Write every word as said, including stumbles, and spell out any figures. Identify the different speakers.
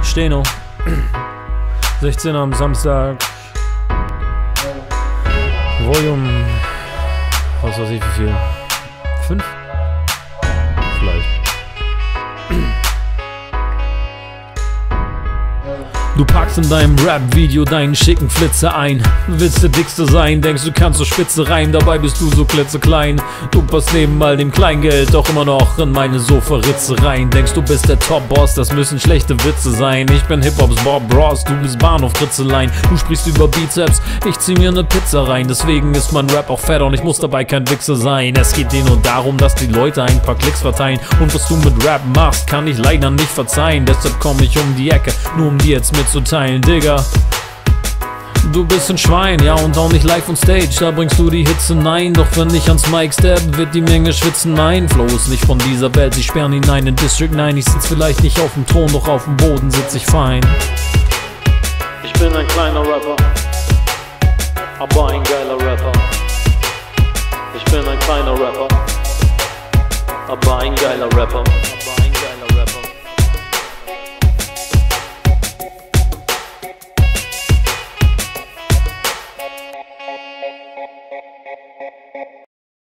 Speaker 1: Steno. sechzehn am Samstag. Volume. Was weiß ich wie viel? Fünf? Vielleicht. Du packst in deinem Rap-Video deinen schicken Flitzer ein. Willst der Dickste sein, denkst du kannst so spitze rein, dabei bist du so klitzeklein. Du passt neben all dem Kleingeld doch immer noch in meine Sofa-Ritze rein. Denkst du bist der Top-Boss, das müssen schlechte Witze sein. Ich bin Hip-Hops Bob Ross, du bist Bahnhof-Kritzelein. Du sprichst über Bizeps, ich zieh mir ne Pizza rein. Deswegen ist mein Rap auch fett und ich muss dabei kein Wichser sein. Es geht dir nur darum, dass die Leute ein paar Klicks verteilen. Und was du mit Rap machst, kann ich leider nicht verzeihen. Deshalb komm ich um die Ecke, nur um dir jetzt mit zu teilen, Digga. Du bist ein Schwein, ja, und auch nicht live on stage, da bringst du die Hitze hinein. Doch wenn ich ans Mic step, wird die Menge schwitzen. Mein Flow ist nicht von dieser Welt, sie sperren hinein in District neun. Ich sitz vielleicht nicht auf dem Thron, doch auf dem Boden sitz ich fein. Ich bin ein kleiner Rapper, aber ein geiler Rapper. Ich bin ein kleiner Rapper, aber ein geiler Rapper.